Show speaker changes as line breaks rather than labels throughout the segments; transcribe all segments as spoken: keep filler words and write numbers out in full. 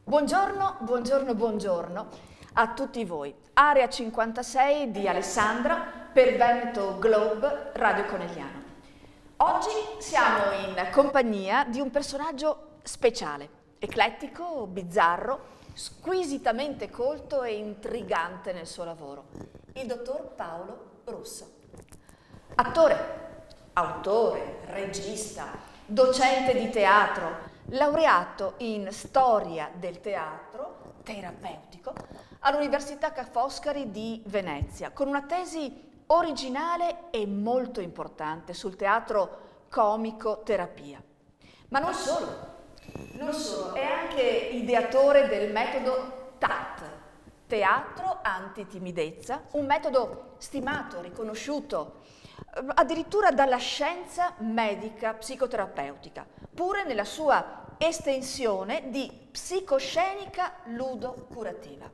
Buongiorno, buongiorno, buongiorno a tutti voi. Area cinquantasei di Alessandra per Veneto Globe Radio Conegliano. Oggi siamo in compagnia di un personaggio speciale, eclettico, bizzarro, squisitamente colto e intrigante nel suo lavoro, il dottor Paolo Russo. Attore, autore, regista, docente di teatro, laureato in storia del teatro terapeutico all'Università Ca' Foscari di Venezia, con una tesi originale e molto importante sul teatro comico-terapia. Ma non solo, non solo, è anche ideatore del metodo T A T, Teatro Antitimidezza, un metodo stimato, riconosciuto, addirittura dalla scienza medica psicoterapeutica, pure nella sua estensione di psicoscenica ludo-curativa.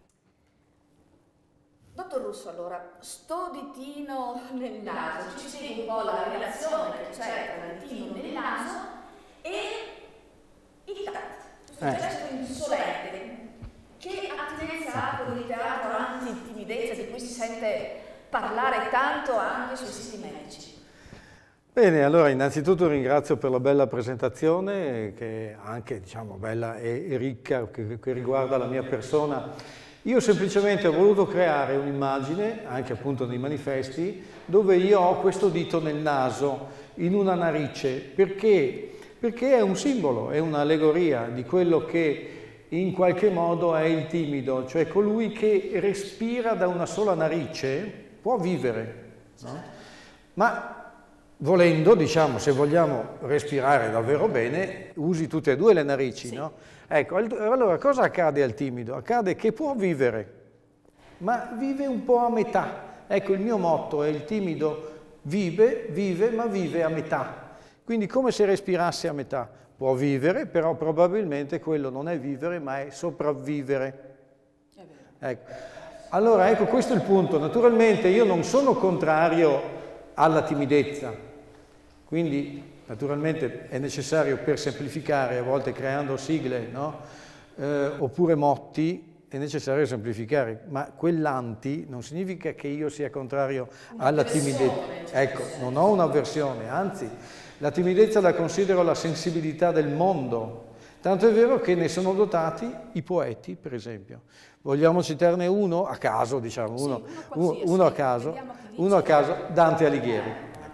Dottor Russo, allora, sto ditino nel naso, ci spieghi un po' la relazione che c'è tra il ditino nel naso e il T A T, questo gesto insolente. Che attinenza ha con il teatro antitimidezza di cui si sente parlare tanto anche sui siti medici?
Bene, allora innanzitutto ringrazio per la bella presentazione, che è anche diciamo, bella e, e ricca, che, che riguarda la mia persona. Io semplicemente ho voluto creare un'immagine, anche appunto nei manifesti, dove io ho questo dito nel naso, in una narice, perché? Perché è un simbolo, è un'allegoria di quello che in qualche modo è il timido, cioè colui che respira da una sola narice può vivere, no? Ma volendo, diciamo, se vogliamo respirare davvero bene, usi tutte e due le narici, sì. No? Ecco, allora cosa accade al timido? Accade che può vivere, ma vive un po' a metà. Ecco, il mio motto è: il timido vive, vive, ma vive a metà. Quindi come se respirasse a metà. Può vivere, però probabilmente quello non è vivere, ma è sopravvivere. Ecco. Allora, ecco, questo è il punto. Naturalmente io non sono contrario alla timidezza, quindi naturalmente è necessario, per semplificare, a volte creando sigle, no? eh, oppure motti, è necessario semplificare, ma quell'anti non significa che io sia contrario alla timidezza. Ecco, non ho un'avversione, anzi, la timidezza la considero la sensibilità del mondo, tanto è vero che ne sono dotati i poeti, per esempio. Vogliamo citarne uno a caso, diciamo, uno, sì, uno, uno a caso, uno a caso, Dante Alighieri.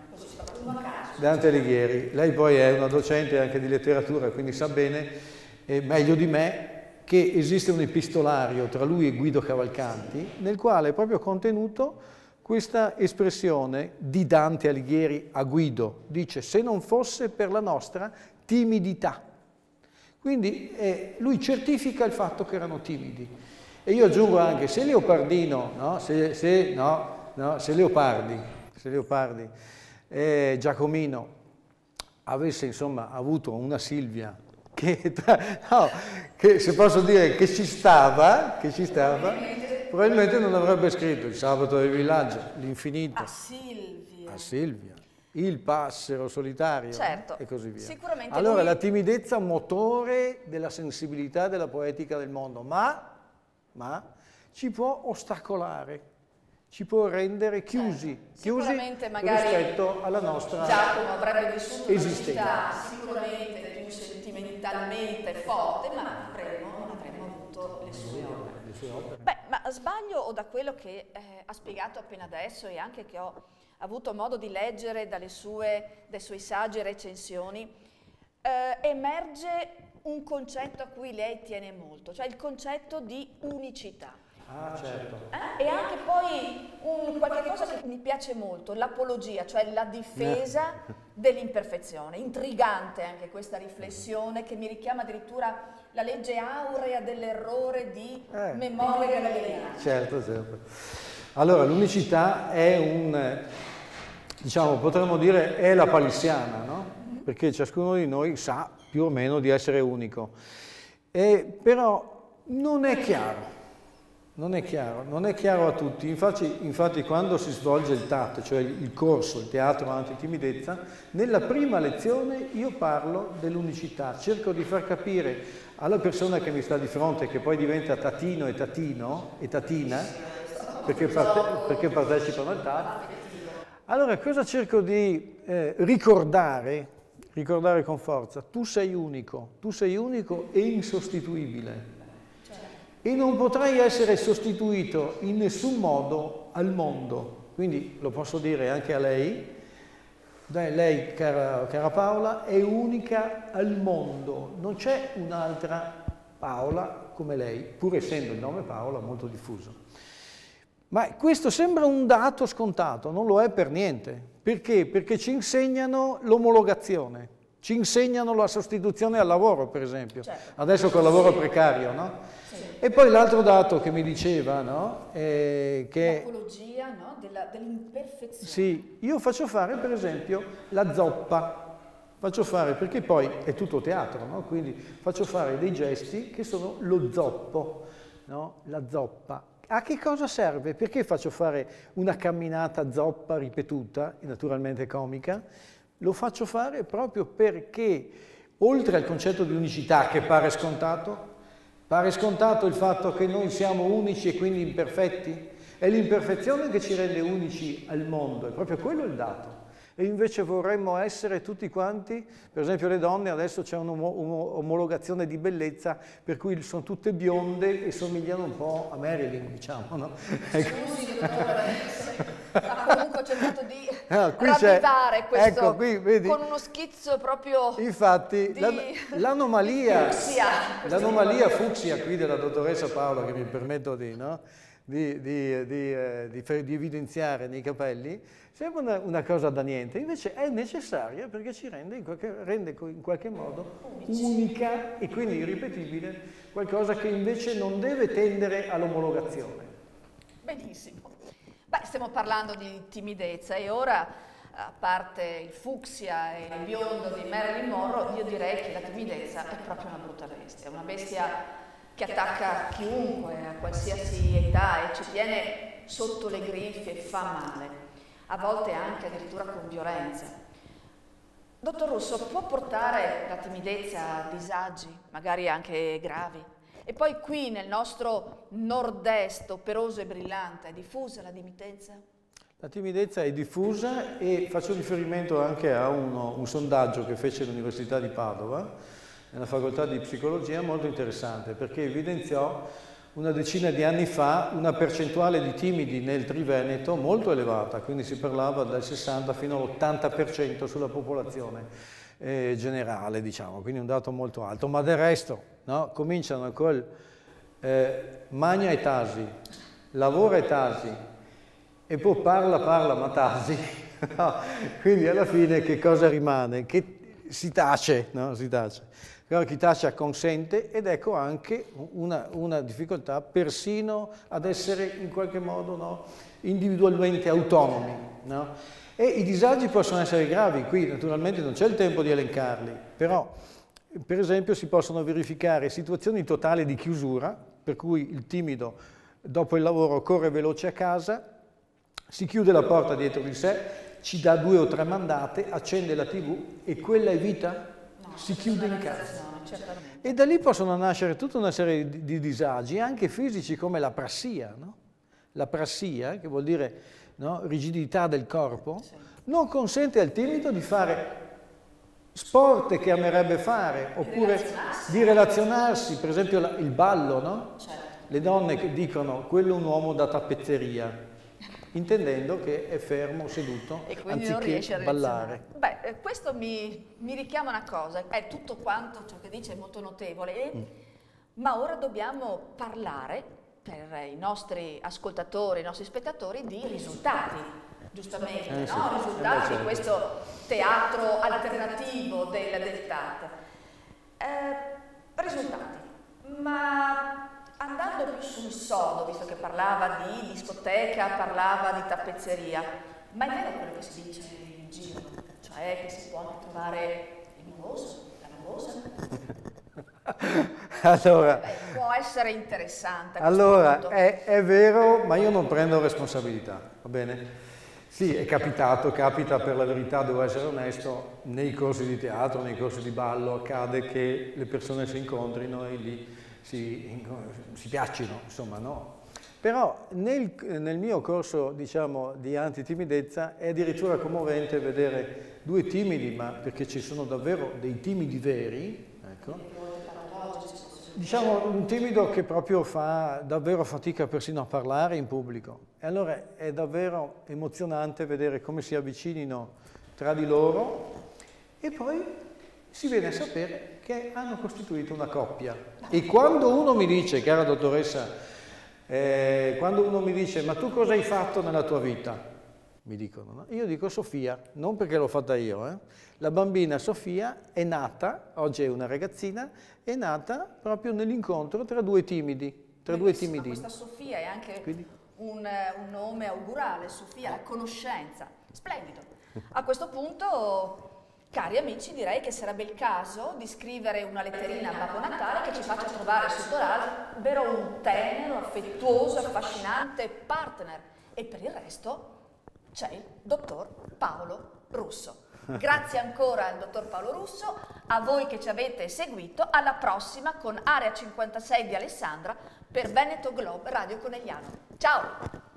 Dante Alighieri, lei poi è una docente anche di letteratura, quindi sa bene, eh, meglio di me, che esiste un epistolario tra lui e Guido Cavalcanti, nel quale è proprio contenuto questa espressione di Dante Alighieri a Guido. Dice: se non fosse per la nostra timidità. Quindi eh, lui certifica il fatto che erano timidi. E io aggiungo anche, se Leopardino, no? se, se, no, no, se Leopardi, se Leopardi eh, Giacomino avesse insomma avuto una Silvia che, no, che se posso dire che ci stava, che ci stava, probabilmente non avrebbe scritto Il sabato del villaggio, L'infinito,
a Silvia,
a Silvia, Il passero solitario,
certo,
e così via.
Sicuramente
allora
lui...
la timidezza motore della sensibilità della poetica del mondo, ma, ma ci può ostacolare, ci può rendere chiusi,
certo.
chiusi rispetto alla nostra
Giacomo avrebbe vissuto
esistenza.
Una vita sicuramente più sentimentalmente forte, ma avremmo, non avremmo avuto le sue opere.
Le sue opere.
Beh, ma sbaglio o da quello che eh, ha spiegato appena adesso e anche che ho avuto modo di leggere dalle sue, dai suoi saggi e recensioni, eh, emerge un concetto a cui lei tiene molto, cioè il concetto di unicità.
Ah, certo.
Eh? E anche poi un, qualche cosa che mi piace molto, l'apologia, cioè la difesa dell'imperfezione. Intrigante anche questa riflessione che mi richiama addirittura la legge aurea dell'errore di
eh.
memoria galilea.
Certo, certo. Allora, l'unicità è un, diciamo, potremmo dire, è la palissiana, no? Mm-hmm. Perché ciascuno di noi sa più o meno di essere unico. E, però non è chiaro. non è chiaro, non è chiaro a tutti. Infatti, infatti quando si svolge il T A T, cioè il corso, il teatro antitimidezza, nella prima lezione io parlo dell'unicità, cerco di far capire alla persona che mi sta di fronte, che poi diventa tatino e tatino e tatina, perché, parte, perché partecipano al T A T. Allora cosa cerco di eh, ricordare, ricordare con forza? Tu sei unico, tu sei unico e insostituibile. E non potrai essere sostituito in nessun modo al mondo. Quindi lo posso dire anche a lei. Dai, lei, cara, cara Paola, è unica al mondo. Non c'è un'altra Paola come lei, pur essendo il nome Paola molto diffuso. Ma questo sembra un dato scontato, non lo è per niente. Perché? Perché ci insegnano l'omologazione, ci insegnano la sostituzione al lavoro, per esempio. Certo. Adesso col lavoro precario, no? Sì. E poi l'altro dato che mi diceva, no? È che...
L'apologia, no? Dell'imperfezione.
Sì, io faccio fare, per esempio, la zoppa. Faccio fare, perché poi è tutto teatro, no? Quindi faccio fare dei gesti che sono lo zoppo, no? La zoppa. A che cosa serve? Perché faccio fare una camminata zoppa ripetuta, naturalmente comica? Lo faccio fare proprio perché, oltre al concetto di unicità che pare scontato, pare scontato il fatto che noi siamo unici e quindi imperfetti? È l'imperfezione che ci rende unici al mondo, è proprio quello il dato. E invece vorremmo essere tutti quanti, per esempio le donne, adesso c'è un'omologazione di bellezza per cui sono tutte bionde e somigliano un po' a Marilyn, diciamo, no?
Scusi, dottore, ma comunque ho cercato di
ah,
ravvivare questo,
ecco, qui, vedi,
con uno schizzo proprio.
Infatti,
di,
l'anomalia
fucsia,
l'anomalia fucsia qui della dottoressa Paola, che mi permetto di, no? di, di, di, eh, di, di evidenziare nei capelli, sembra una, una cosa da niente, invece è necessaria perché ci rende in qualche, rende in qualche modo unica e quindi irripetibile, qualcosa che invece non deve tendere all'omologazione.
Benissimo. Beh, stiamo parlando di timidezza e ora, a parte il fucsia e il biondo di Marilyn Monroe, io direi che la timidezza è proprio una brutta bestia, una bestia che attacca chiunque a qualsiasi età e ci tiene sotto le grinfie e fa male, a volte anche addirittura con violenza. Dottor Russo, può portare la timidezza a disagi, magari anche gravi? E poi qui nel nostro nord-est operoso e brillante è diffusa la timidezza?
La timidezza è diffusa e faccio riferimento anche a uno, un sondaggio che fece l'Università di Padova, nella facoltà di psicologia, molto interessante, perché evidenziò una decina di anni fa una percentuale di timidi nel Triveneto molto elevata, quindi si parlava dal sessanta fino all'ottanta per cento sulla popolazione eh, generale, diciamo, quindi un dato molto alto, ma del resto, no, cominciano col eh, magna e tasi, lavora e tasi, e poi parla, parla, ma tasi, no, quindi alla fine che cosa rimane? Che si tace, no? Si tace. Però chi tace acconsente ed ecco anche una, una difficoltà persino ad essere in qualche modo, no, individualmente autonomi. No? E i disagi possono essere gravi, qui naturalmente non c'è il tempo di elencarli, però per esempio si possono verificare situazioni totali di chiusura, per cui il timido dopo il lavoro corre veloce a casa, si chiude la porta dietro di sé, ci dà due o tre mandate, accende la tivù e quella è vita? Si chiude in casa. E da lì possono nascere tutta una serie di, di disagi, anche fisici, come la prassia. No? La prassia, che vuol dire, no, rigidità del corpo, sì, non consente al timido di fare sport che amerebbe fare, oppure relazionarsi. di relazionarsi, per esempio la, il ballo. No? Certo. Le donne che dicono quello è un uomo da tappezzeria, intendendo che è fermo, seduto,
e quindi
anziché
non riesce a
ballare.
Beh, questo mi, mi richiama una cosa, è tutto quanto ciò che dice è molto notevole, e, mm. ma ora dobbiamo parlare per i nostri ascoltatori, i nostri spettatori, di risultati, giustamente, eh, no? Sì. Risultati di questo teatro alternativo del, del T A T. Eh, risultati, ma andando più sul sodo, visto che parlava di discoteca, parlava di tappezzeria, ma è vero quello che si dice in giro, cioè che si può anche trovare il nuvoso, la nuvosa?
Allora,
eh, può essere interessante.
allora è, è vero, ma io non prendo responsabilità, va bene? Sì, è capitato, capita per la verità, devo essere onesto, nei corsi di teatro, nei corsi di ballo, accade che le persone si incontrino e lì si, si piacciono, insomma, no? Però nel, nel mio corso, diciamo, di antitimidezza è addirittura commovente vedere due timidi, ma perché ci sono davvero dei timidi veri, ecco. Diciamo un timido che proprio fa davvero fatica persino a parlare in pubblico. E allora è davvero emozionante vedere come si avvicinino tra di loro e poi si viene a sapere che hanno costituito una coppia. E quando uno mi dice, cara dottoressa, eh, quando uno mi dice ma tu cosa hai fatto nella tua vita? Mi dicono, no? Io dico Sofia, non perché l'ho fatta io, eh? La bambina Sofia è nata, oggi è una ragazzina, è nata proprio nell'incontro tra due timidi, tra due timidini.
Questa Sofia è anche
Quindi?
un, un nome augurale, Sofia, la conoscenza, splendido. A questo punto, cari amici, direi che sarebbe il caso di scrivere una letterina a Babbo Natale che ci faccia trovare sotto l'albero un tenero, affettuoso, affascinante partner. E per il resto c'è il dottor Paolo Russo. Grazie ancora al dottor Paolo Russo, a voi che ci avete seguito, alla prossima con Area cinquantasei di Alessandra per Veneto Globe Radio Conegliano. Ciao!